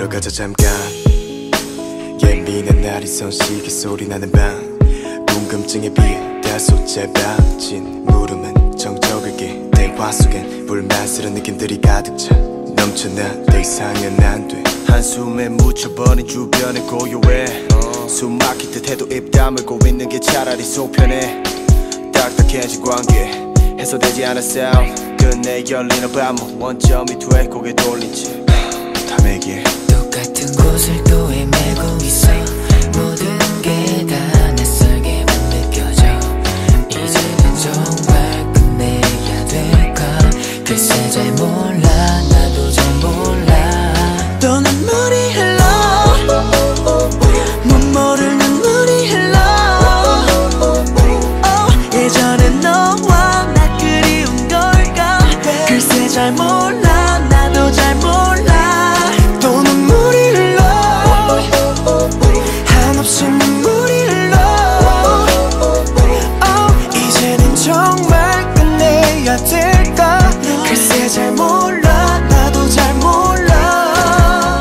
걸어가자 잠깐. 예민한 아리송 시계 소리 나는 방. 궁금증에 비해 다소 짧아진 물음은 정적을게. 대화 속엔 불만스러운 느낌들이 가득 차 넘쳐나. 더 이상은 안 돼. 한숨에 묻혀버린 주변의 고요해. 숨 막힐 듯 해도 입 다물고 있는 게 차라리 속편해. 딱딱해진 관계 해소되지 않은 싸움. 끝내 열리는 밤은 원점이 돼 고개 돌린 채 탐내기에 똑같은 곳을 또 헤매고 있어. 모든 게 다 낯설게만 느껴져. 이제는 정말 끝내야 될까. 글쎄 잘 몰라. 나도 잘 몰라. 또 눈물이 흘러. 못 모를 눈물이 흘러. 예전엔 너와 나 그리운 걸까. 글쎄 잘 몰라. 나도 잘 몰라. 또 눈물이 흘러. 한없이 눈물이 흘러. 이제는 정말 끝내야 될까. 글쎄 잘 몰라. 나도 잘 몰라.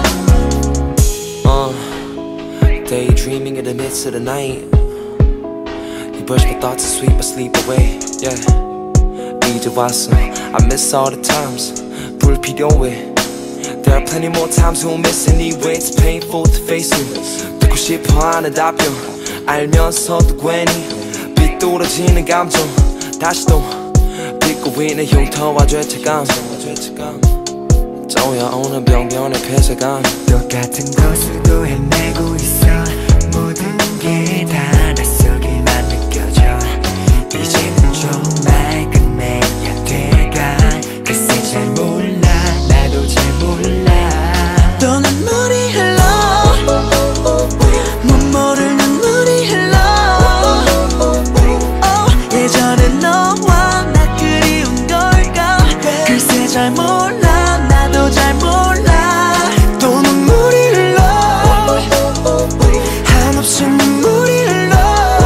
Daydreaming in the midst of the night. You brush my thoughts to sleep, I sleep away. Yeah. 이제 왔어. I miss all the times. 불필요해. There are plenty more times we'll miss anyway. It's painful to face you. 듣고 싶어 하는 답변 알면서도 괜히 빗돌아지는 감정. 다시 또 빚고 있는 흉터와 죄책감. 쪼여오는 병변의 폐쇄감. 똑같은 곳을 또 헤매고 있어. 모든 게 다 낯설게만 느껴져. 이제는 정말 끝내야 될까. 글쎄 잘 몰라. 나도 잘 몰라. 또 눈물이 흘러. 못 모를 눈물이 흘러. 예전엔 너와 나 그리운 걸까. 글쎄 잘 몰라. 나도 잘 몰라. 또 눈물이 흘러. 한없이 눈물이 흘러.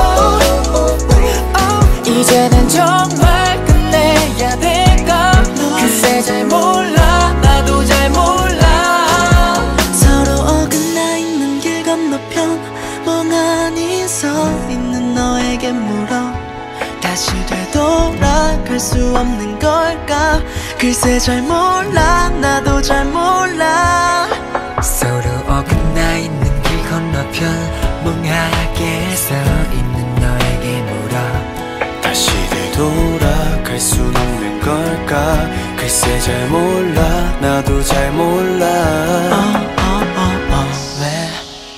이제는 정말 끝내야 될까. 글쎄 잘 몰라. 나도 잘 몰라. 서로 어긋나 있는 길 건너편 멍하니 서 있는 너에게 물어. 다시 되돌아갈 수 없는 걸까. 글쎄 잘 몰라. 나도 잘 몰라. 서로 어긋나 있는 길 건너편 멍하게 서 있는 너에게 물어. 다시 되돌아갈 수 없는 걸까. 글쎄 잘 몰라. 나도 잘 몰라. 왜?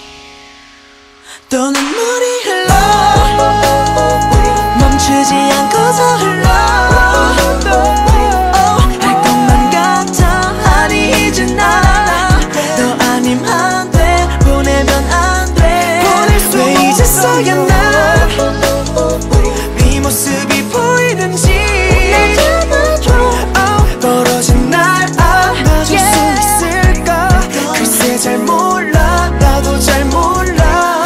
또 눈물이 흘러. 멈추지 않고서 흘러. 할 것만 같아. 아니 이젠 알아. 너 아님 안 돼. 보내면 안 돼. 왜 이제서야 나 네 모습이 보이는지. 멀어진 날 안아줄 수 있을까. 글쎄 잘 몰라. 나도 잘 몰라.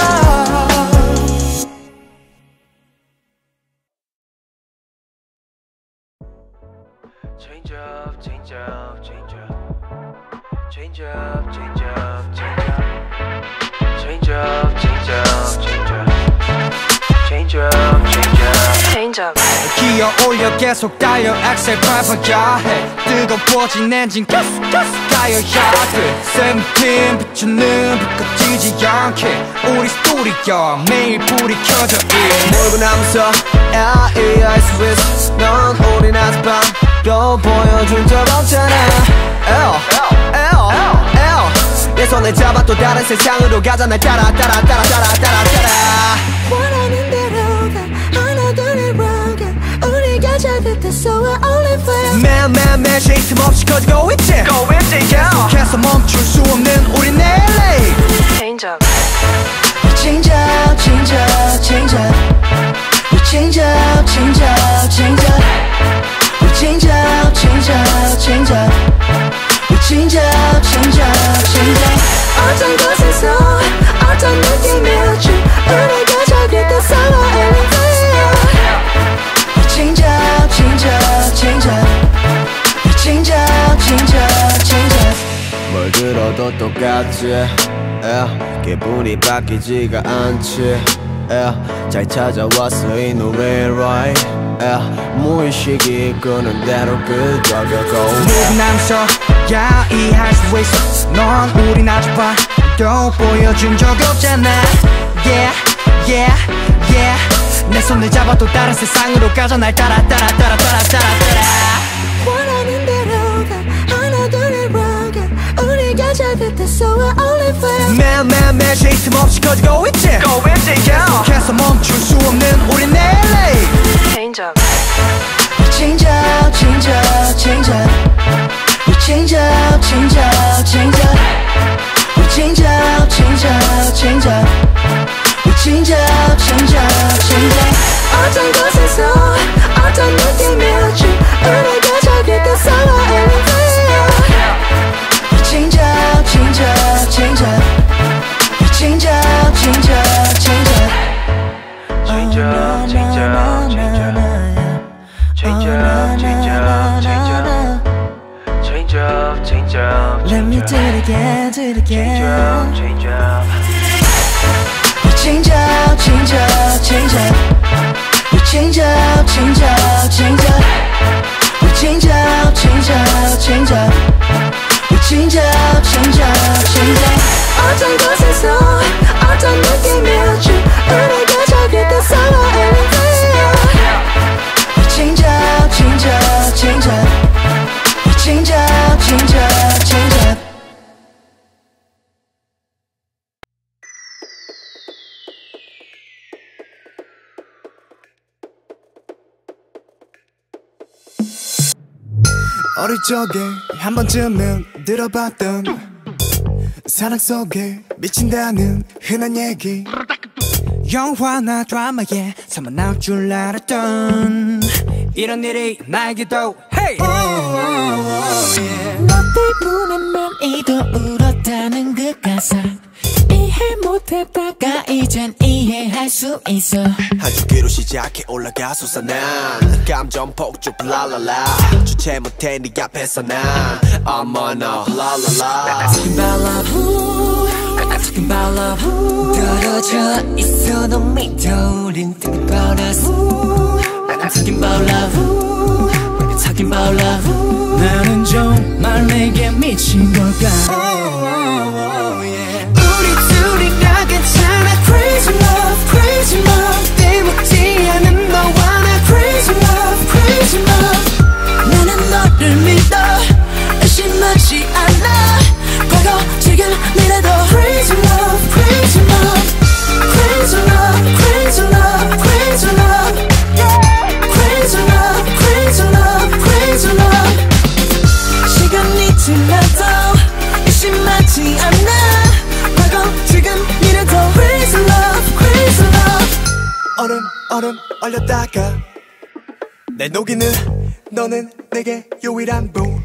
Change up, change up, change up. Change up, change up, change up. Change up, change up, change up. Change up, change up, change up. 기어 올려 계속 달려 엑셀 밟아야 해. 뜨거워진 엔진 가스 가여야 돼. 세븐틴 비추는 불 꺼지지 않게. 우리 스토리야 매일 불이 켜져 있네. 몰고 나면서 L.A. 알 수 있어. 넌 우린 아직 밤별 보여준 적 없잖아. 내 손을 잡아 또 다른 세상으로 가자. 날 따라 따라 따라 따라 따라 따라. 원하는 대로 가. 하나 둘을 rock. 우리가 잘 됐어. We're only friends. 매일매일 쉴 틈 없이 커지고 있지. 계속해서 멈출 수 없는 우린 LA. Change up. We change up, change up, change up. We change up, change up, change up. We change up, change up, change up. We change up, change up, change up. 어떤 곳에서 어떤 느낌일지 우리가 잘 됐어. We change up, change up, change up. We change up, change up, change up. 뭘 들어도 똑같지 기분이 바뀌지가 않지 잘 찾아왔어 이 노래 right 무의식이 이끄는 대로 끄덕여고 Moving I'm so 야 이해할 수 있어 넌 우린 아주 봐도 보여준 적 없잖아 Yeah yeah yeah 내 손을 잡아도 다른 세상으로 가져 날 따라 원하는 대로 가 하나 둘을 rock 우리가 잘 뱉었어 we're only friends 매일 쉴 틈 없이 커지고 있지 계속해서 멈출 수 없는 우린 LA Change up change up change up change up we change up change up change up we change up change up change up we change up change up change up 어떤 곳에서 어떤 느낌이었지 우리가 잘 뱉었어 we're only friends we change up change up change up we change up change up change up change up change up change up change up change up change up change up change up Let me do it again do it again change up we change up change up change up we change up change up change up we change up change up change up we change up change up change up 어떤 곳에서 어떤 느낌이었지 우리가 잘 뱉었어 we're only friends we change up change up change up we change up change up change up 어릴 적에 한 번쯤은 들어봤던 사랑 속에 미친다는 흔한 얘기 영화나 드라마에 삼아 나올 줄 알았던 이런 일이 나에게도 Hey! 너 때문에 맘이 더 울었다는 그 가사 이해 못했다가 이젠 이해할 수 있어 한 주기로 시작해 올라가 솟아난 감정 폭죽 랄랄라 주체 못해 네 앞에서 난 어머나 랄랄라 Talking about love I'm talking about love 떨어져 있어도 믿어 우린 thinking about us I'm talking about love I'm talking about love 나는 정말 내게 미친 걸까 우리 둘이가 괜찮아 Crazy love Crazy love 때묻지 않은 너와 나 Crazy love Crazy love 나는 너를 믿어 의심하지 않아 과거 지금 미래도 Crazy love Crazy love Crazy love Crazy love Crazy love Crazy love Crazy love Crazy love 시간이 지나도 의심하지 않아 과거 지금 미래도 Crazy love Crazy love 얼음 얼렸다가 내 녹이는 너는 내게 유일한 부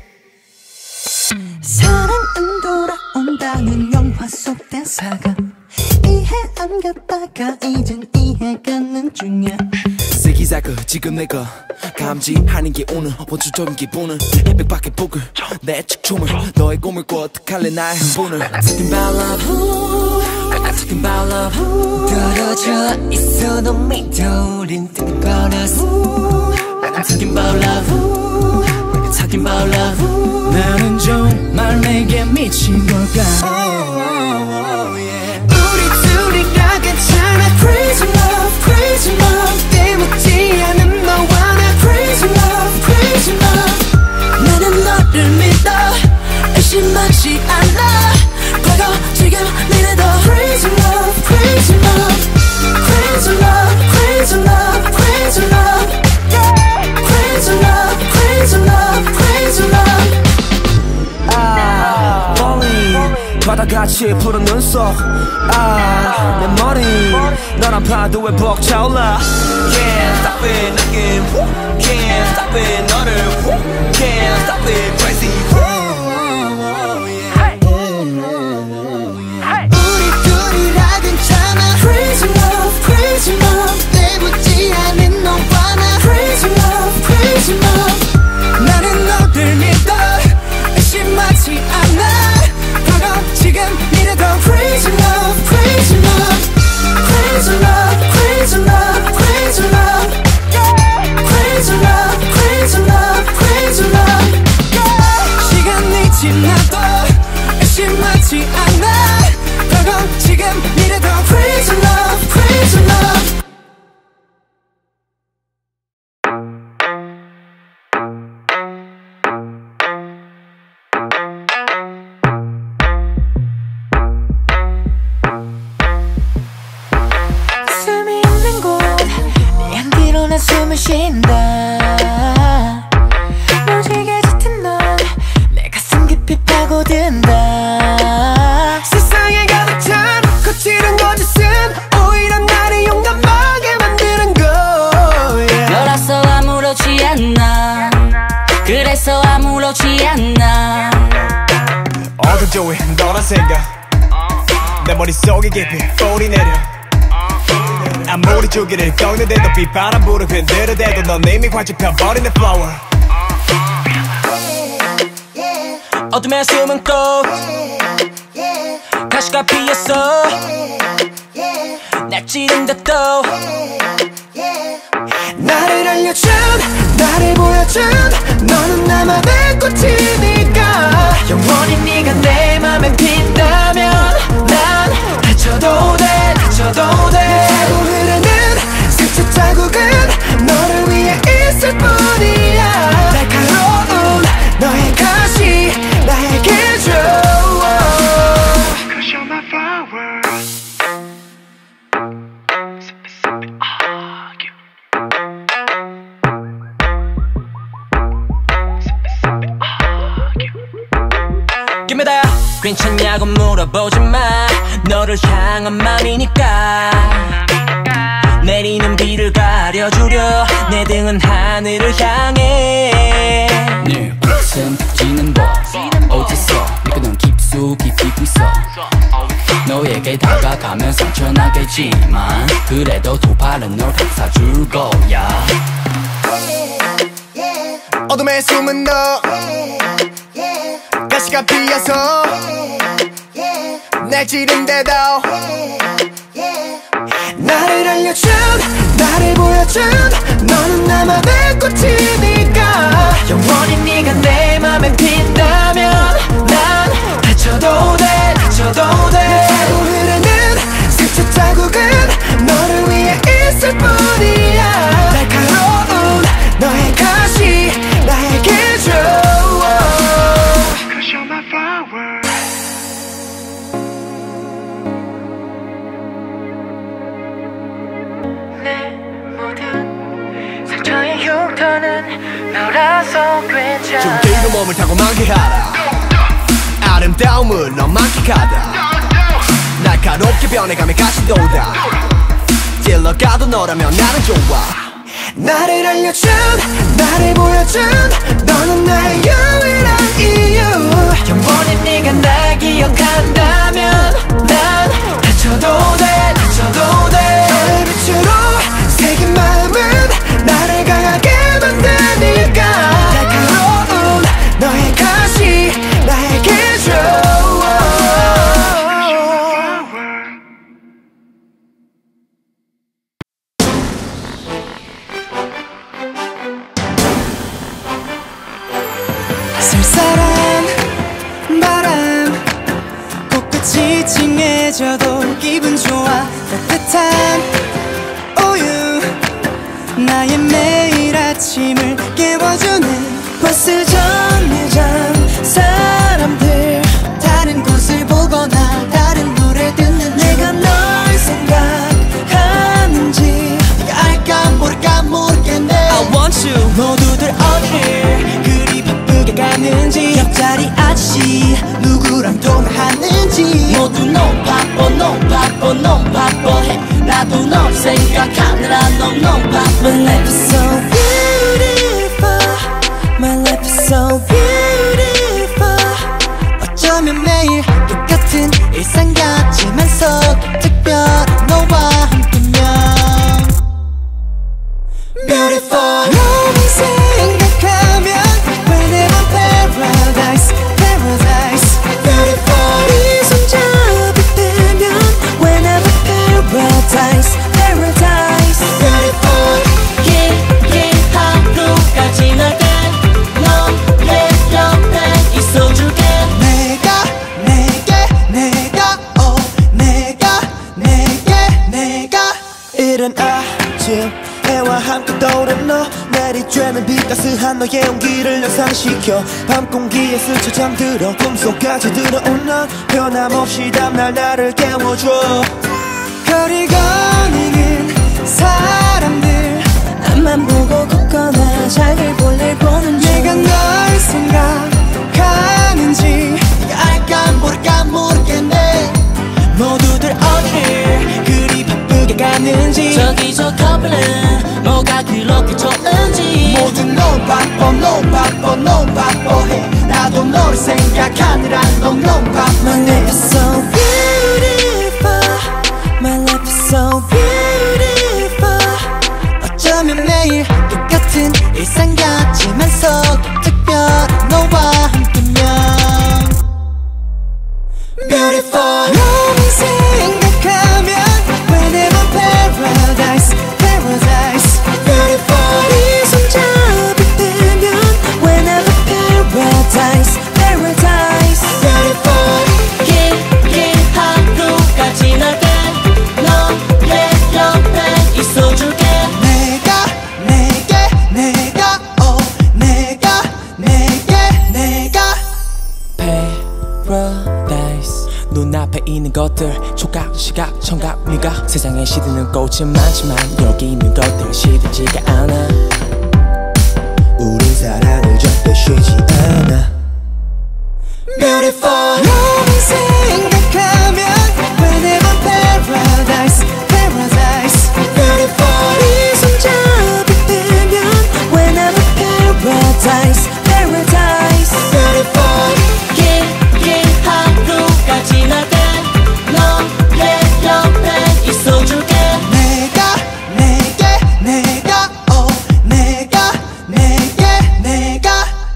사랑은 돌아온다는 영화 속 대사가 이해 안 갔다가 이젠 이해가는 중이야 세기사그 지금 내가 감지하는 게 오늘 원초적인 기분은 백밖에 복을 내 축춤을 너의 꿈을 꿔 어떡할래 나의 흥분을 I'm talking about love I'm talking about love 떨어져 있어도 믿어 우린 thinking about us I'm talking about love I'm talking about love 나는 정말 내게 미친 걸까 우리 둘이가 괜찮아 Crazy love Crazy love 때묻지 않은 너와 나 Crazy love Crazy love 나는 너를 믿어 의심하지 않아 과거 지금 미래도 Crazy love Crazy love Crazy love Crazy love Crazy love Crazy love Crazy love Crazy love 멀리 바다같이 푸른 눈속 내 머리 너란 파도에 벅차올라 Can't stop it 느낌 Can't stop it 너를 Can't stop it crazy 우리 둘이라 괜찮아 Crazy love Crazy love 때묻지 않은 너와 나 Crazy love Crazy love 나는 너를 믿어 의심하지 않아 과거 묻힌다. 무지개 짙은 넌 내 가슴 깊이 파고든다. 세상에 가득 찬 거칠은 거짓은 오히려 나를 용감하게 만드는 거야. 너라서 아무렇지 않아. 그래서 아무렇지 않아. 어둠 조에 너란 생각 내 머릿속에 깊이 뿌리 내려. 아무리 주기를 꺾는데도 비바람 불어 흔들어대도 넌 이미 활짝 펴버린 내 flower. 어둠에 숨은 꽃 가시가 피었어. 날 찌른다 또 나를 알려준 나를 보여준 너는 나만의 꽃이니까. 영원히 네가 내 맘에 핀다면 난 다쳐도 돼 다쳐도 돼. 타고 흐르는 스쳐 자국은 너를 위해 있을 뿐이야. 날카로운 너의 가시 나에게 줘. Cause you're my flower. Give me that. 괜찮냐고 물어보지 마. 너를 향한 맘이니까. 내리는 비를 가려주려 내 등은 하늘을 향해. 네 가슴 지는 법 어디서 네가 넌 깊숙이 비고 있어. 너에게 다가가면 상처나겠지만 그래도 두 팔은 널 감싸줄 거야. 어둠에 숨은 너 가시가 피어서 날 찌른데도 나를 알려준 나를 보여준 너는 나만의 꽃이니까. 영원히 네가 내 맘에 핀다면 난 다쳐도 돼 다쳐도 돼. 타고 흐르는 스쳐 자국은 너를 위해 있을 뿐이야. 날카로운 너의 가시 나에게 줘. Cause you're my flower. 내 모든 상처의 흉터는 너라서 괜찮아. 좀 길고 몸을 타고 만개하라. 아름다움을 넌 만끽하다. 날카롭게 변해가며 가시 돋아. 찔러가도 너라면 나는 좋아. 나를 알려준 나를 보여준 너는 나의 유일한 이유. 영원히 네가 날 기억한다면 난 다쳐도 돼 다쳐도 돼. 너의 빛으로 새긴 마음은 나를 강하게 만드니까. 날카로운 너의 가시 나에게 줘. 쓸쓸한 바람 꽃끝이 찡해져도 기분 좋아. 따뜻한 우유 나의 매일 아침을 깨워주네. 버스 정류장 사람들 다른 곳을 보거나 다른 노래 듣는 내가 널 생각하는지 네가 알까 모를까 모르겠네. I want you. 모두들 어디를 그리 바쁘게 가는지 옆자리 아저씨 누구랑 통화하는지 모두 너무 바빠 너무 바빠 너무 바빠해. 나도 널 생각하느라 너무 바빠. My life is so beautiful. My life is so beautiful. 어쩌면 매일 똑같은 일상 같지만서 특별한 너와 함께면 beautiful. 너만 생각하면 whenever paradise paradise beautiful. 네 손잡을 때면 whenever paradise paradise beautiful. 긴 하루가 지나게 너의 옆에 있어줄게. 내가 이른 아침 해와 함께 떠오른 너 내리쬐는 빛 따스한 너의 온기를 연상시켜 밤 공기에 스쳐 잠들어 꿈속까지 들어온 넌 변함없이 다음날 나를 깨워줘. 거리 거니는 사람들 앞만 보고 세상을 볼일 보는 중 내가 널 생각하는지 네가 알까 모를까 모르겠네 모두들 어디를 그리 바쁘게 가는지 저기 저 커플은 뭐가 그렇게 좋은지 모두 너무 바빠 너무 바빠 너무 바빠해 나도 너를 생각하느라 너무 바빠 My life is so beautiful My life is so beautiful 어쩌면 매일 똑같은 일상 같지만서 특별한 너와 함께면 Beautiful 너무 생각하면 Whenever paradise paradise Beautiful 네 손잡이 되면 Whenever paradise paradise Beautiful 긴 하루가 지나게 너의 옆에 있어줄게 내가 Paradise 눈앞에 있는 것들 촉각, 시각, 청각, 미각 세상에 시드는 꽃은 많지만 여기 있는 것들 시들지가 않아 우린 사랑을 절대 쉬지 않아 Beautiful 너무 생각하면 Whenever paradise paradise Beautiful 네 손잡이 되면 Whenever paradise paradise Beautiful 긴 하루가 지나게 너의 옆에 있어줄게 내가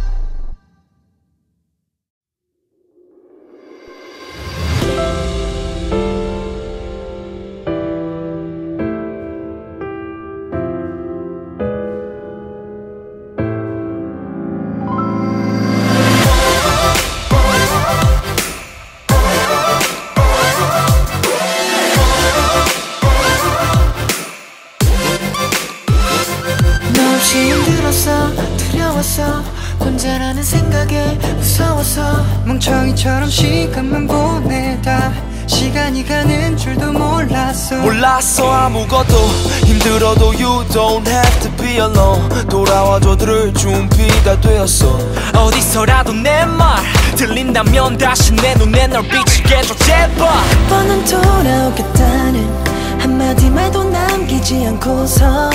너 없이 힘들었어 두려웠어 혼자라는 생각에 무서웠어 멍청이처럼 시간만 보내다 시간이 가는 줄도 몰랐어 몰랐어 아무것도 힘들어도 You don't have to be alone 돌아와줘 들을 준비가 되었어 어디서라도 내 말 들린다면 다시 내 눈에 널 비치게 해줘 제발 뻔한 돌아오겠다는 한마디 말도 남기지 않고서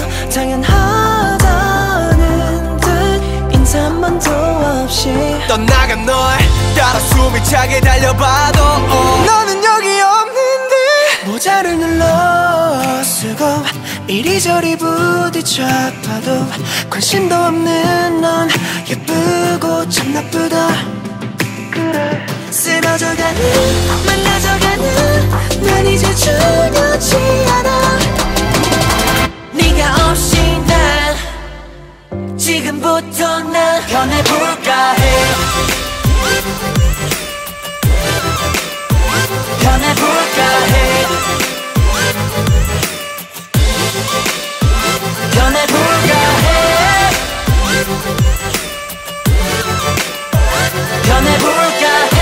당연하다는 듯 인사 한 번도 없이 떠나간 널 따라 숨이 차게 달려봐도 너는 여기 없는데 모자를 눌러 쓰고 이리저리 부딪혀 아파도 관심도 없는 넌 예쁘고 참 나쁘다 그래 쓰러져가는 말라져가는 난 이제 중요치 않아 네가 없이 난 지금부터 난 변해볼까 해 변해볼까 해 변해볼까 해 변해볼까 해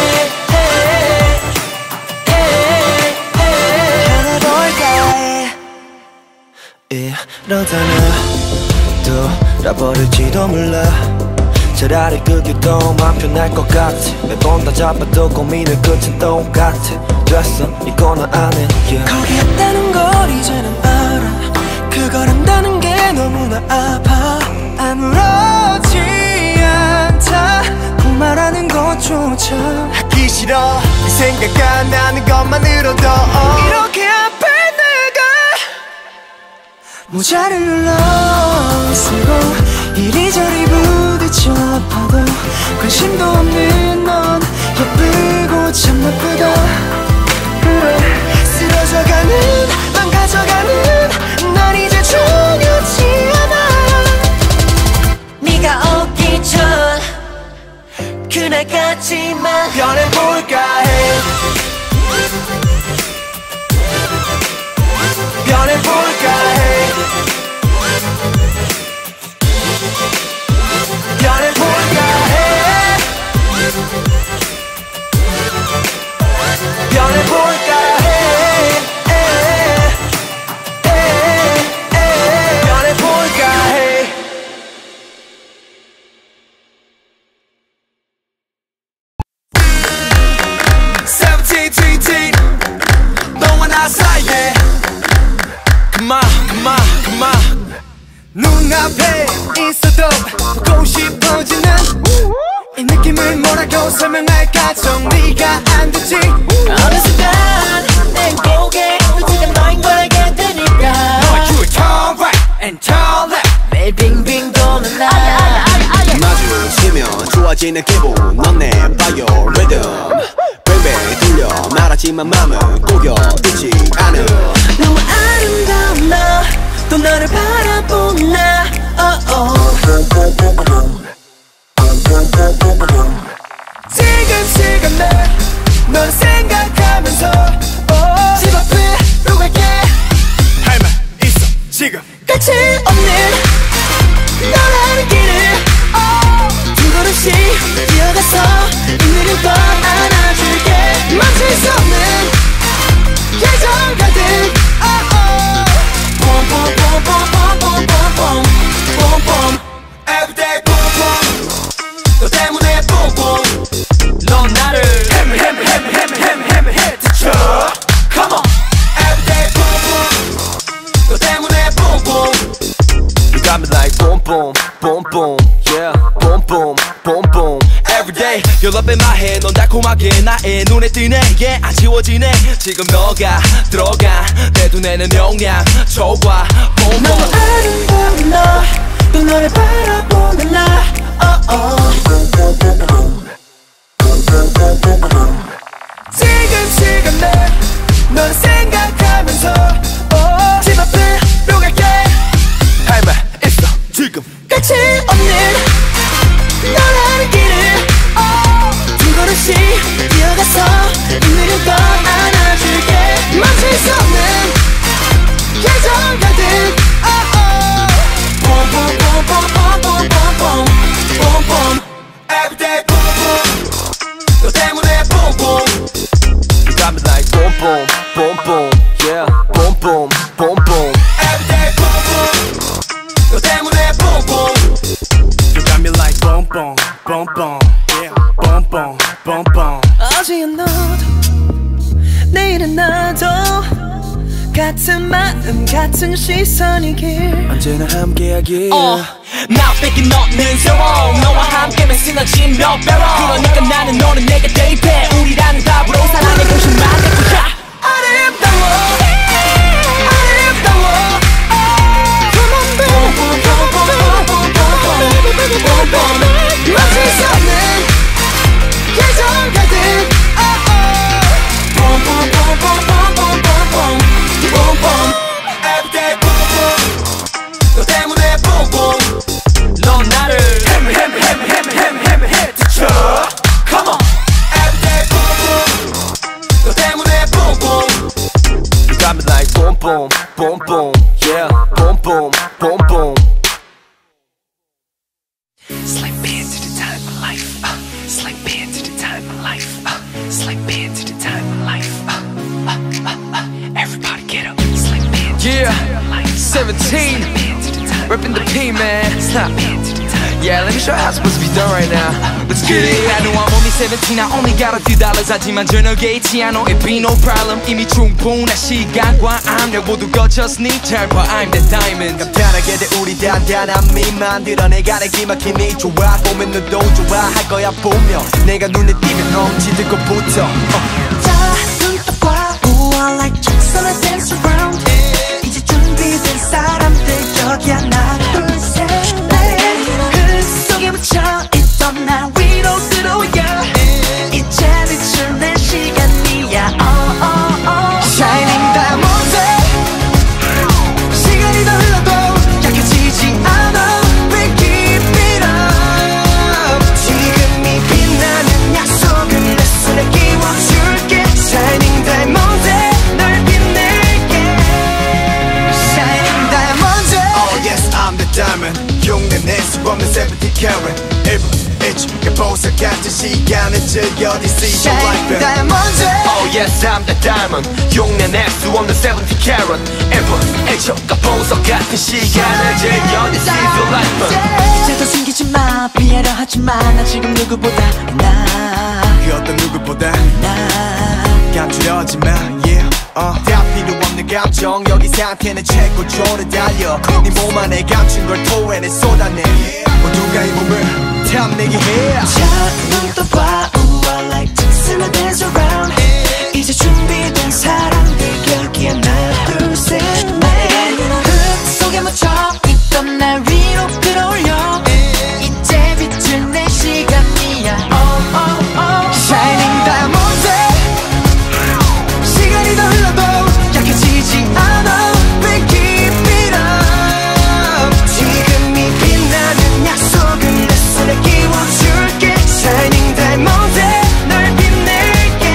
이러다가 돌아버릴지도 몰라 차라리 그게 더 마음 편할 것 같아 매번 다 잡아도 고민의 끝은 똑같아 됐어 이건 안 해 거기 없다는 걸 이제는 알아 그걸 안다는 게 너무나 아파 아무렇지 않다 그 말하는 것조차 하기 싫어 이 생각 안 나는 것만으로도 이렇게 아파 내가 모자를 눌러 쓰고 이리저리 부딪혀 아파도 관심도 없는 넌 예쁘고 참 나쁘다 그래 쓰러져가는 망가져가는 난 이제 중요치 않아 네가 오기 전 그날까지만 변해볼까 해 변해볼까 해 변해볼까 해 변해볼까 해 변해볼까 해 더욱더 보고 싶어지는 이 느낌을 뭐라고 설명할까 정리가 안 되지. 어느 순간 내 행복에 지금 너인 걸 알게 되니까 You turn right and turn left 매일 빙빙 도는 나 마주치면 좋아지는 기분 넌 내 바이오리듬 뱅뱅 돌려 말하지만 맘은 꼬여있지 않음 너무 아름다운 너 또 너를 바라보는 나 지금 널 생각하면서 집 앞으로 갈게. 할 말 있어 지금 끝이 없는 너라는 길을 두 걸음씩 뛰어가서 눈을 더 안아줄게. 멈출 수 없는 예정 가득 봄봄봄봄봄봄봄봄봄봄 Everyday 봄봄 너 때문에 봄봄 넌 나를 헤매 헤트쳐 Come on Everyday 봄봄 너 때문에 봄봄 You got me like boom boom boom boom yeah boom boom boom boom Everyday you're up in my head 넌 달콤하게 나의 눈에 띄네 yeah 안 지워지네 지금 너가 들어가 내 눈에는 명량 좋아 boom 너무 boom 아름다운 너 또 너를 바라보는 나 지금 널 생각하면서 집 앞으로 갈게. 할 말 있어 지금 끝이 없는 너라는 길을 두 걸음씩 뛰어가서 눈을 더 안아줄게. 멈출 수 없는 예정 가득 봄봄봄봄봄봄봄봄봄 Everyday 봄봄 너 때문에 봄봄 You got me like boom boom boom boom yeah boom boom boom boom Everyday 봄봄 너 때문에 봄봄 You got me like boom boom boom boom yeah boom boom boom boom 어제의 너도 내일은 나도 같은 마음 같은 시선이길 언제나 함께하길 나 뺏긴 너는 새로워 너와 함께면 시너지 몇 배로 그러니까 나는 너는 내게 대입해 우리라는 답으로 사랑의 도시만 내 거야 아름다워 Come on baby 멈출 수 없는 예정 가득 Everyday 봄봄 너 때문에 봄봄 넌 나를 헤매 헤트쳐 Come on Everyday 봄봄 너 때문에 봄봄 You got me like boom boom boom boom yeah boom boom boom boom Slip into the time of life Slip into the time of life Slip into the time of life Everybody get up Slip into the time of life 17 Reppin' the P man Stop Yeah, let me show you how it's supposed to be done right now. Let's get it. I know I'm only 17, I only got a few dollars. 하지만 저녁에 있지 않아, it be no problem. 이미 충분한 시간과 압력 모두 거쳤으니 잘 봐, I'm the diamond. 간단하게 돼 우리 단단함이 만들어내가 내 기막히니 좋아 보면 너도 좋아할 거야 보며 내가 눈에 띄면 넘치는 것부터 눈떠봐 우와 like Jackson I dance around 이제 준비된 사람들 여기 하나 둘셋 속에 묻혀 있던 나 위로 들어와 이제 늦은 내 시간이야 Shining diamond 시간이 더 흘러도 약해지지 않아 We keep it up 지금이 빛나는 약속은 내 손에 끼워줄게 Shining diamond 널 빛낼게 Shining diamond Oh yes I'm the diamond 흉내낼 수 없는 70 carat 1분 1초가 보석 같은 시간을 즐겨 This is your life Shining diamond Oh yes I'm the diamond 흉내낼 수 없는 70 carat 1분 1초가 보석 같은 시간을 즐겨 This is your life 이제도 숨기지 마 피하려 하지 마 나 지금 누구보다 그 어떤 누구보다 나 감추려 하지 마 yeah 다 필요 없는 있는 감정 여기 상태는 최고조를 달려 네 몸 안에 감춘 걸 토해내 쏟아내 모두가 이 몸을 탐내게 해 자, 눈 떠봐. Ooh, I like dancing and dance around. 이제 준비된 사람들 여기에 하나 둘 셋 넷 흙 속에 묻혀 있던 날 위로 끌어올려 이제 빛을 낼 시간이야. Oh, oh, oh. Shining diamond. 시간이 더 흘러도 약해지지 않아. We keep it up. 지금이 빛나는 약속을 내 손에 끼워줄게. Shining diamond. 널 빛낼게.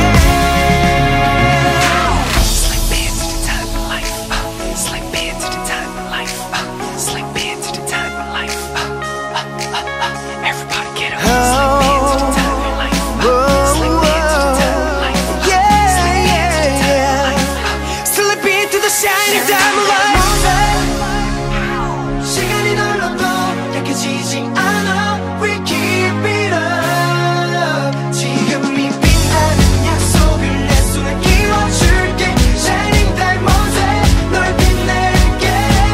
It's like being to the time of life. It's like being to the time of life. It's like being to the time of life. Everybody get up. It's like being to the time of life. It's like being to the time of life. It's like being to the time of life. Slip into the shining diamond light. 시간이 흘러도 약해지지 않아. We keep it up. 지금이 빛나는 약속을 내 손에 끼워줄게. Shining diamond. 널 빛낼게.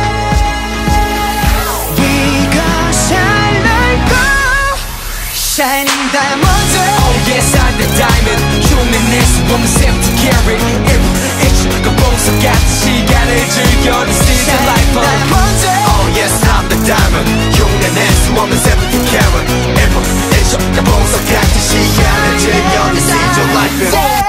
We gon' shine like gold. Shining diamond. Oh yes, I'm the diamond. 흉내낼 수 없는 empty carry. Every inch 그 보석 같은 시간을 즐겨. This is the life of. Oh yes, I'm the diamond 흉내낼 수 없는 empty carrot Every inch 그 보석 같은 시간을 즐겨 This is your life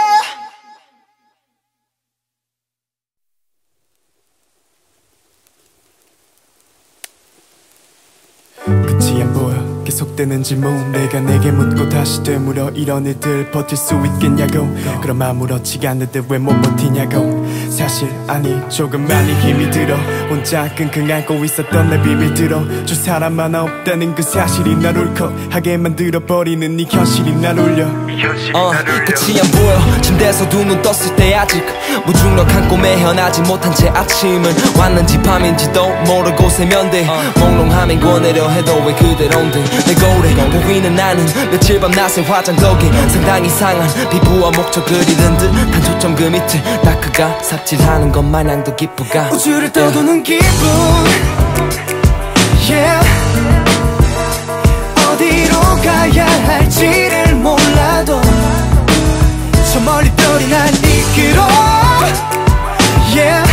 끝이 안 보여 계속되는 질문 내가 내게 묻고 다시 되물어 이런 일들 버틸 수 있겠냐고 그럼 아무렇지가 않는데 왜 못 버티냐고 사실 아니 조금 많이 힘이 들어 혼자 끙끙 앓고 있었던 내 비밀 들어줄 사람만 없다는 그 사실이 날 울컥하게 만들어버리는 네 현실이 날 울려 끝이 안 보여 침대에서 두 눈 떴을 때 아직 무중력한 꿈에 헤어나지 못한 채 아침은 왔는지 밤인지도 모르고 세면대 몽롱함엔 권하려 해도 왜 그대로인데 내 거울에 보이는 나는 며칠 밤 낮에 화장 덕에 상당히 상한 피부와 목젖을 잃은 듯한 초점 그 밑에 다크가 삽질하는 것 마냥 더 기쁘가 우주를 떠도는 기분 yeah. 어디로 가야 할지를 몰라도 저 멀리 별이 날 이끌어 yeah.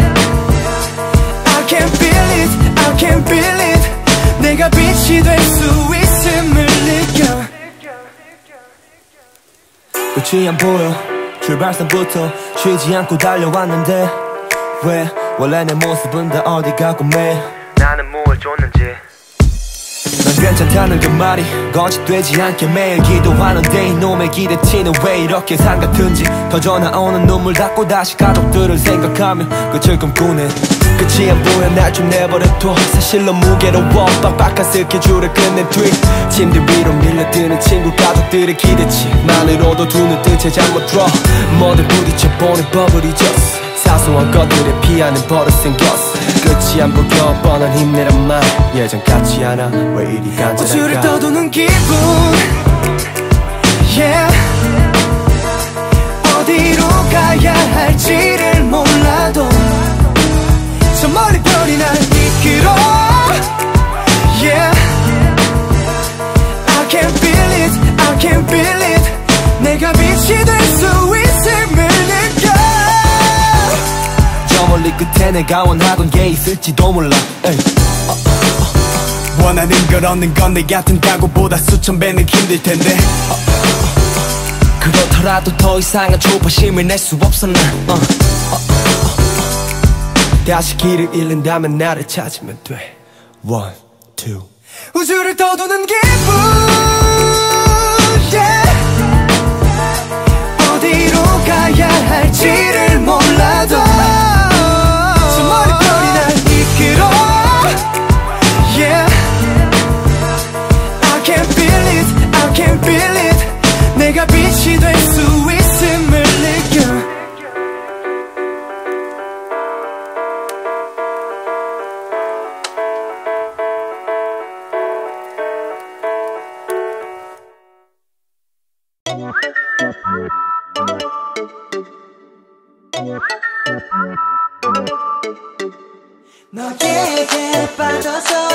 I can feel it, I can feel it 내가 빛이 될 수 있음을 느껴 끝이 안 보여 출발선부터 쉬지 않고 달려왔는데 왜 원래 내 모습은 다 어디 가고 매 나는 뭘 줬는지 난 괜찮다는 그 말이 거짓되지 않게 매일 기도하는데 이놈의 기대치는 왜 이렇게 산 같은지 더 전화오는 눈물 닦고 다시 가족들을 생각하며 끝을 꿈꾸네 끝이 안 보여 날 좀 내버려둬 사실 너무 무게로워 빡빡한 스케줄을 끝낸 뒤 침대 위로 밀려드는 친구 가족들의 기대치만으로도 두 눈 뜬 채 잠 못 들어 뭐든 부딪혀보는 법을 잊었어 사소한 것들에 피하는 버릇 생겼어 끝이 안 보여 뻔한 힘내란 말 예전 같지 않아 왜 이리 간절할까 우주를 떠도는 기분 yeah. 어디로 가야 할지를 몰라도 저 멀리 별이 날 이끌어 yeah. I can feel it, I can feel it 내가 빛이 될 수 있음을 느껴 저 멀리 끝에 내가 원하던 게 있을지도 몰라 원하는 걸 얻는 건 내 같은 각오보다 수천 배는 힘들 텐데 그렇더라도 더 이상한 조바심을 낼 수 없어 난 다시 길을 잃는다면 나를 찾으면 돼 One, two 우주를 떠도는 기분 yeah. 어디로 가야 할지를 몰라도 저 멀리 별이 날 이끌어 yeah. I can feel it, I can feel it 내가 빛이 될 수 있음을 느껴 We'll be right back. 너에게 빠져서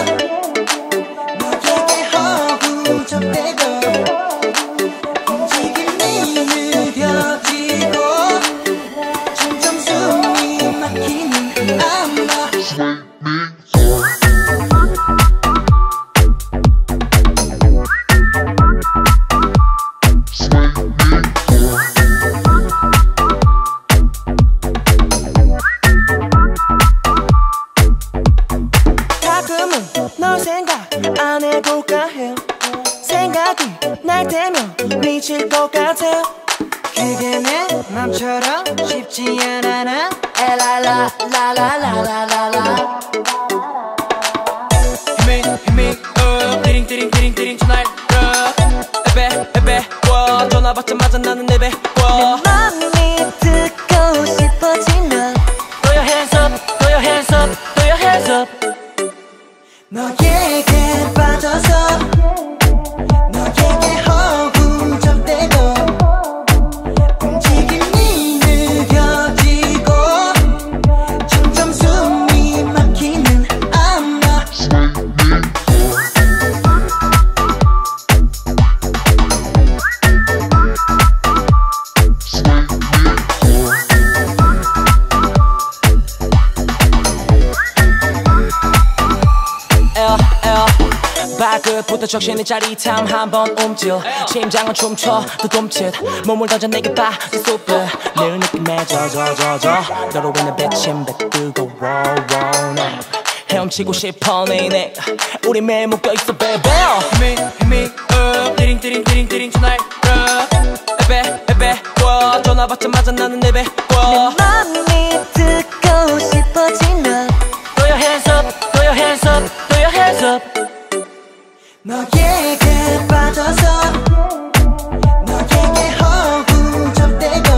너에게 허우적대고 움직임이 느려지고 점점 숨이 막히는 아마 널 생각 안 해볼까 해 생각이 날 때면 미칠 것 같아 그게 내 맘처럼 쉽지 않아 나 엘랄라라라라라라라 Hit me up 띠링 띠링 띠링 띠링 tonight 에베 와 전화 받자마자 나는 내 배 와 내 맘이 듣고 싶어지면 Throw your hands up Throw your hands up Throw your hands up 너에게 빠져서 너에게 허우적대고 움직임이 느려지고 점점 숨이 막히는 아마 발끝부터 적신의 짜릿함 한번 움찔 심장은 춤춰 또 둠칫 몸을 던져 내게 봐 이 super 늘 느낌에 젖어 너로 인해 배침배 뜨거워 헤엄치고 싶어 내내 우리 매일 묶여있어 baby Hit me up 띠링 띠링 띠링 띠링 tonight 에베 와 전화 받자마자 나는 내 배 와 내 맘이 듣고 싶어지면 Throw your hands up Throw your hands up Throw your hands up 너에게 빠져서 너에게 허우적대고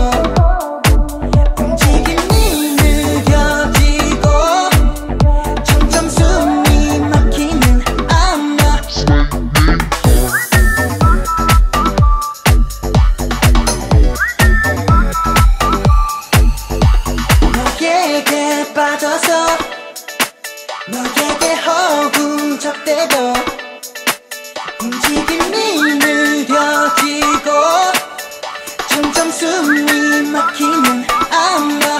움직임이 느려지고 점점 숨이 막히는 아마 너에게 빠져서 너에게 허우적대고 움직임이 느려지고 점점 숨이 막히는 아마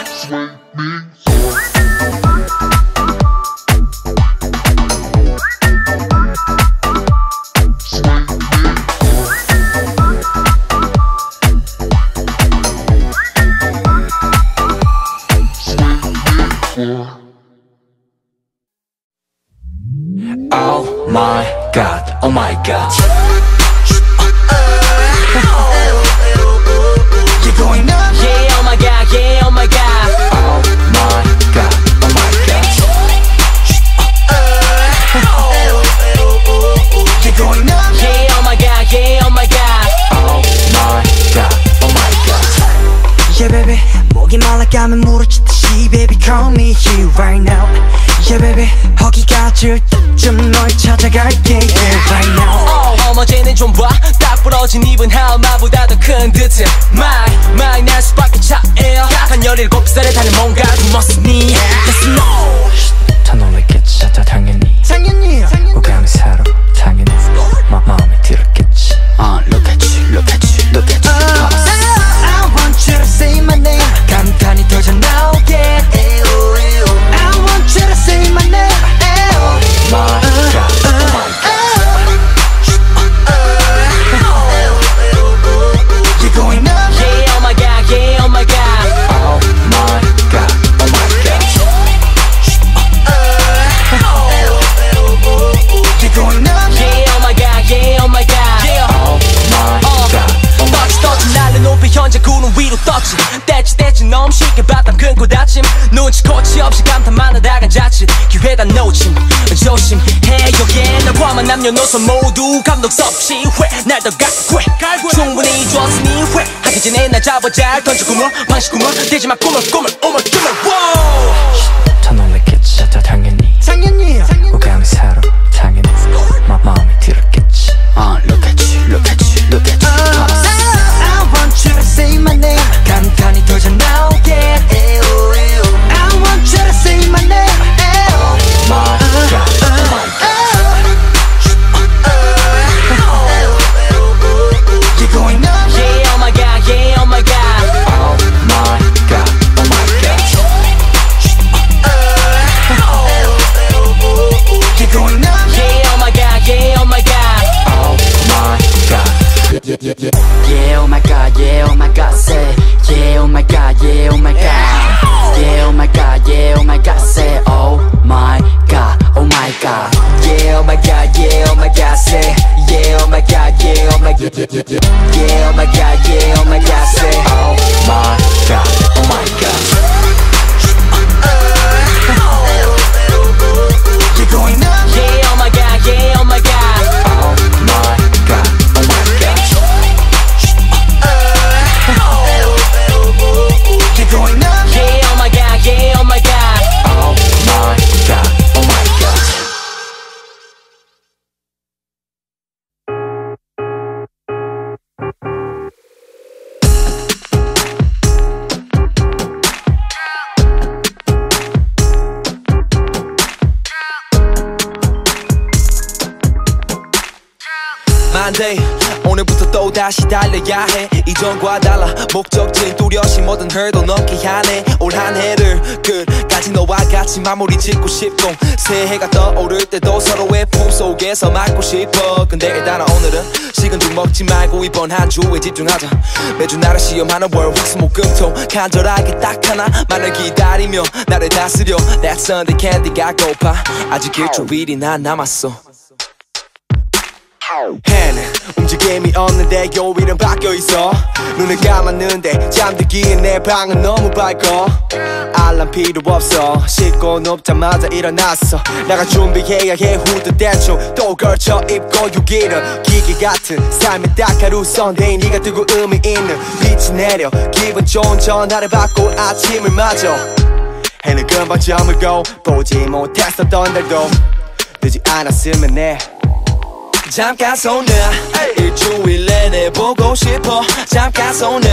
Oh my god, oh my god You're going up Yeah, oh my god, yeah, oh my god Oh my god, oh my god You're going up Yeah, oh my god, yeah, oh my god Oh my god, oh my god Yeah baby 목이 말라가면 물어치듯이 Baby call me here right now Yeah baby 허기가 질 때쯤 널 찾아갈게 Yeah right now 어머지는 좀 봐 딱 부러진 입은 하마보다 더 큰 듯해 My 날 수밖에 차이야 한 17살에 달린 뭔가 숨었으니 Let's know 더 놀랬겠지 다 당연히 오감이 새로 당연히 마음에 들었겠지 Look at you, look at you, look at you I want you to say my name 간단히 더 잘 나오게 I want you to say my name My God, oh my God You're going up Yeah, oh my god, yeah, oh my god Oh my God, oh my God You're going up Yeah, oh my god, yeah, oh my god Yeah, Oh my God, oh my 떠지 날려 높이 현재 구름 위로 떴지 떼지 너무 쉽게 바닥 끊고 다짐 눈치코치 없이 감탄만 하다간 자칫 기회다 놓침 조심해 여기에 날 포함한 남녀노소 모두 감독 없이 날 더 갈구해 충분히 좋았으니 하기 전에 날 잡아 잘 던져 꿈을 방식 꿈을 대지 마 꿈을 더 놀랬겠지 다 당연히 오감이 새로 당연히 마음에 들었겠지 Look at you, look at you, look at you I want you to say my name 간단히 더 잘 나오게 I want Yeah, oh my god, yeah, oh my god, say oh my god, oh my god. You're going up. Yeah, oh my god, yeah, oh my god. Oh my god, oh my god. You're going up. Yeah, oh my god, yeah, oh my god. Oh my god, oh my god. Monday 오늘부터 또 다시 달려야 해 이전과 달라 목적지는 뚜렷이 모든 hurdle 넘게 하네 올 한 해를 끝까지 너와 같이 마무리 짓고 싶고 새해가 떠오를 때도 서로의 품속에서 맞고 싶어 근데 일단 오늘은 식은 죽 먹지 말고 이번 한 주에 집중하자 매주 나를 시험하는 월 화수목금토 간절하게 딱 하나만을 기다리며 나를 다스려 That Sunday candy가 고파 아직 일주일이나 남았어 해는 움직임이 없는데 요일은 바뀌어있어 눈을 감았는데 잠들기엔 내 방은 너무 밝고 알람 필요 없어 씻고 눕자마자 일어났어 나가 준비해야 해 후드 대충 또 걸쳐 입고 6일은 기계 같은 삶의 딱 하루 썬데이 네가 뜨고 의미 있는 빛이 내려 기분 좋은 전화를 받고 아침을 맞아 해는 금방 저물고 보지 못했었던 날도 늦지 않았으면 해 잠깐 손을 일주일 내내 보고 싶어 잠깐 손을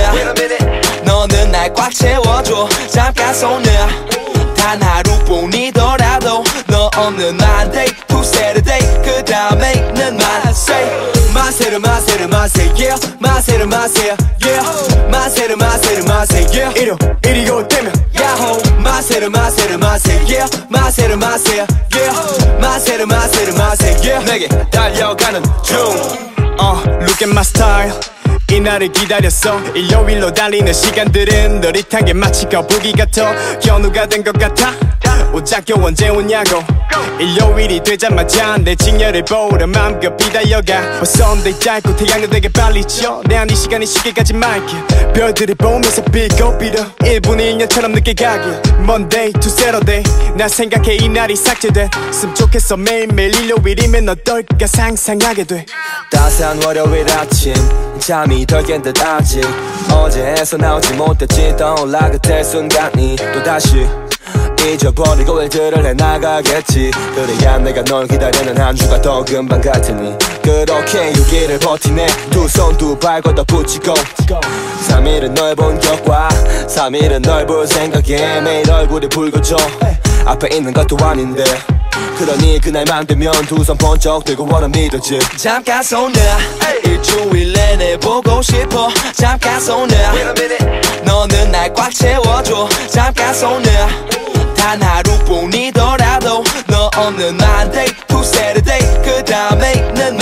너는 날 꽉 채워줘 잠깐 손을 단 하루뿐이더라도 너 없는 Monday to Saturday 그 다음에는 마세르 마세르 마세 yeah 마세르 마세 yeah 마세르 마세르 마세 yeah 일요일이고 되면 야호 마세르 마세르 마세 yeah 마세르 마세 yeah 마세르 마세르 마세 yeah 내게 달려가는 중 Look at my style 이날을 기다렸어 일요일로 달리는 시간들은 느릿하게 마치 거북이 같아 현우가 된 것 같아 오작교 언제 오냐고 일요일이 되자마자 내 직렬을 보러 맘껏 비달려가 벌써 짧고 태양은 되게 빨리 쳐 내 한 이 시간이 쉽게 가지 말게 별들을 보면서 빌고 빌어 1분 1년처럼 늦게 가길 Monday to Saturday 나 생각해 이날이 삭제됐으면 좋겠어 매일매일 일요일이면 어떨까 상상하게 돼 따스한 월요일 아침 잠이 덜 깬 듯 아직 어제에서 나오지 못했지 떠올라 그때 순간이 또다시 잊어버리고 일들을 해나가겠지 그래야 내가 널 기다리는 한 주가 더 금방 갈 테니 그렇게 6일을 버티네 두 손 두 발 걷어붙이고 3일은 널 본 격과 3일은 널 볼 생각에 매일 얼굴이 붉어져 앞에 있는 것도 아닌데 그러니 그날만 되면 두 손 번쩍 들고 원한 믿어지 잠깐 손을 일주일 내내 보고 싶어 잠깐 손을 너는 날 꽉 채워줘 잠깐 손을 단 하루뿐이더라도 너 없는 Monday to Saturday 그 다음에는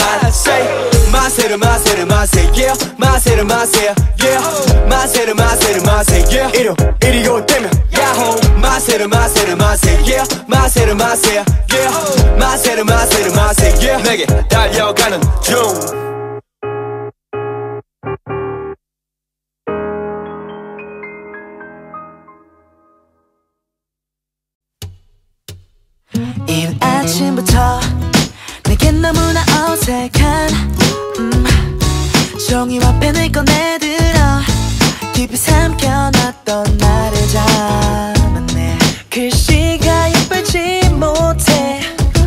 마세르 마세르 마세 yeah 마세르 마세 yeah 마세르 마세르 마세 yeah 일요일이고 되면 야호 마세르 마세르 마세 yeah 마세르 마세 yeah 마세르 마세르 마세 yeah 내게 달려가는 중 이른 아침부터 내겐 너무나 어색한 종이와 펜을 꺼내들어 깊이 삼켜놨던 나를 잡았네 글씨가 예쁘지 못해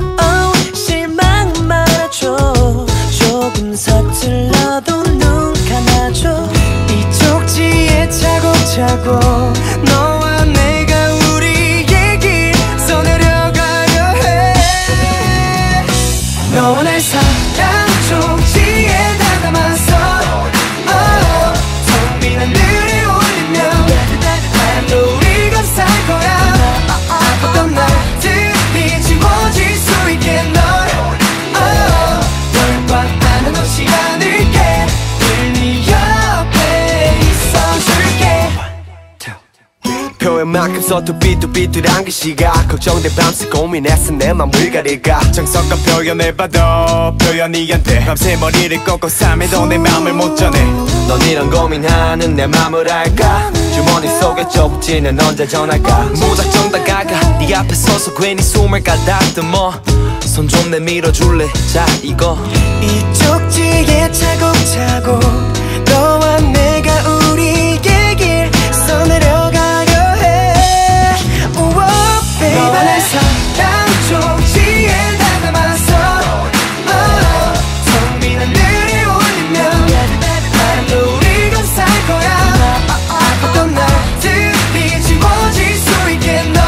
실망 말아줘 조금 서툴러도 눈 감아줘 이 쪽지에 차곡차곡 너와 내가 우리 얘기 써내려가려 해 너와 날 사랑 쪽지에 담아서 텅 빈 하늘에 올리면 바람 표현만큼 서투 삐뚤삐뚤한 글씨가 걱정돼 밤새 고민했어 내 맘을 가릴까 정성껏 표현해봐도 표현이 안 돼 밤새 머리를 꺾고 삶에도 내 맘을 못 전해 넌 이런 고민하는 내 맘을 알까 주머니 속에 쪽지는 언제 전할까 무작정 다가가 네 앞에 서서 괜히 숨을 가다듬어 손 좀 내밀어줄래 자 이거 이 쪽지에 차곡차곡 너와 내가 우리의 길 써내려가려 해 너와 내 사랑 쪽지에 담아서 텅 빈 하늘에 올리면 바람도 우리가 살 거야 아팠던 날들이 지워질 수 있게 널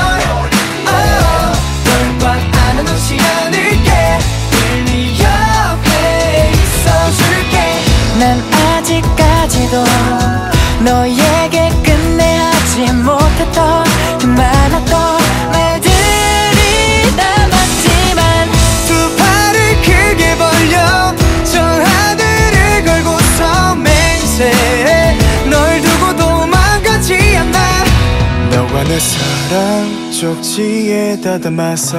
꽉 안아놓지 않을게 늘 옆에 있어줄게 난 아직까지도 너에게 끝내 하지 못했던 그 많았던 말들이 남았지만 두 팔을 크게 벌려 저 하늘을 걸고서 맹세 널 두고 도망가지 않아 너와 내 사랑 쪽지에 다담아서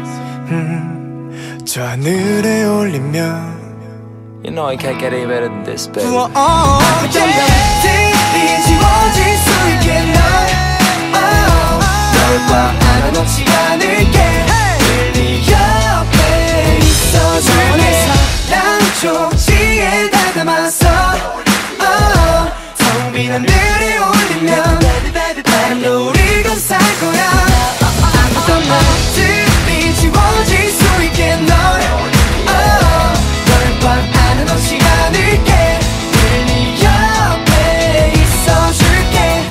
저 하늘에 올리면 You know I can't get any better than this baby 아팠던 날들이 지워질 수 있게 널 꽉 안아놓지 않을게 늘 옆에 있어줄게 내 사랑 쪽지에 다담아서 텅 빈 하늘에 올리면 바람도 우리가 살 거야 아팠던 날들이 지워질 수 있게 널 꽉 안아놓지 않을게 늘 네 옆에 있어줄게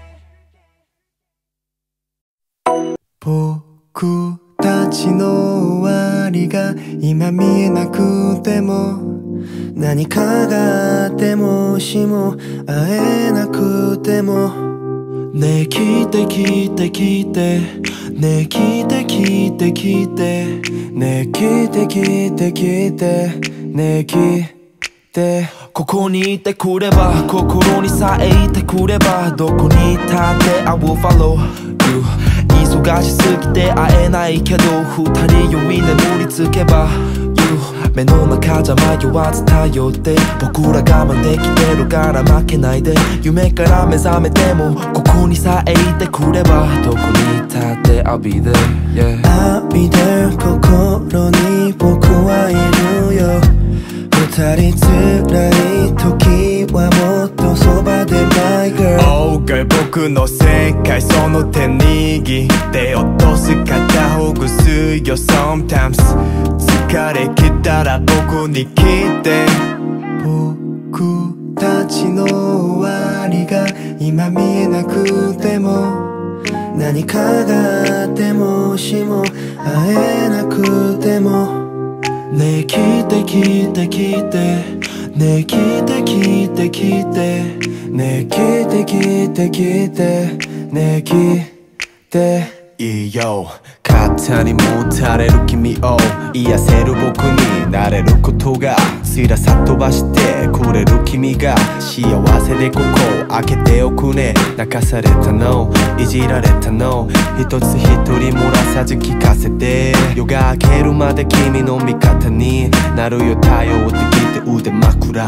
僕たちの終わりが今見えなくても何かがあってもしも会えなくてもねえ聞いて聞いて聞いてねえ聞いて聞いて聞いてねえ聞いて聞いて聞いてねえ聞いてここにいてくれば心にさえいてくればどこにいたって I will follow you忙しすぎて会えないけど二人酔い眠りつけば You 目の中じゃ迷わず頼って僕ら我慢できてるから負けないで夢から目覚めてもここにさえいてくればどこにいたって I'll be there yeah I'll be there 心に僕はいるよ二人辛い時はもっとそばで My girl Oh girl 僕の世界その手握って落とす肩ほぐすよ Sometimes 疲れきたら僕に聞いて僕たちの終わりが今見えなくても何かがあってもしも会えなくてもねえ聞いて聞いて聞いてねえ聞いて聞いて聞いてねえ聞いて聞いて聞いてねえ聞いていいよ肩にもたれる君を癒せる僕になれることが辛さ飛ばしてくれる君が幸せでここ開けておくね泣かされたのいじられたの一つ一人漏らさず聞かせて夜が明けるまで君の味方になるよ頼ってきて腕枕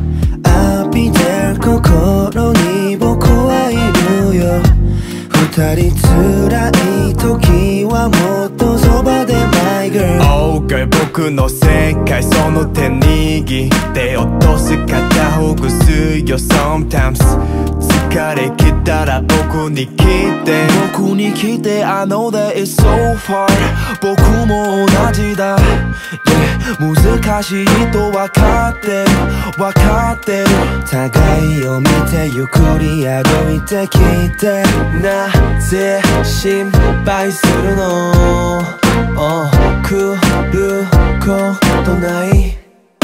I'll be there 心に僕はいるよ二人辛い時はもっとそばで My girl Oh girl 僕の世界その手握って落とす肩ほぐすよ Sometimes 疲れきたら僕に聞いて僕に聞いて I know that it's so far 僕も同じだ、yeah、難しいと分かってる分かってる互いを見てゆっくり歩いて聞いてなぜ心配するの来ることない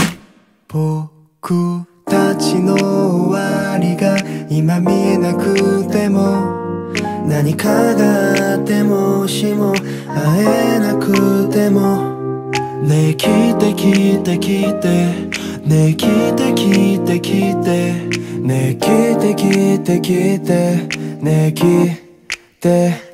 僕たちの終わりが今見えなくても何かがあってもしも会えなくてもねえ聞いて聞いて聞いてねえ聞いて聞いて聞いてねえ聞いて聞いて聞いてねえ聞い 때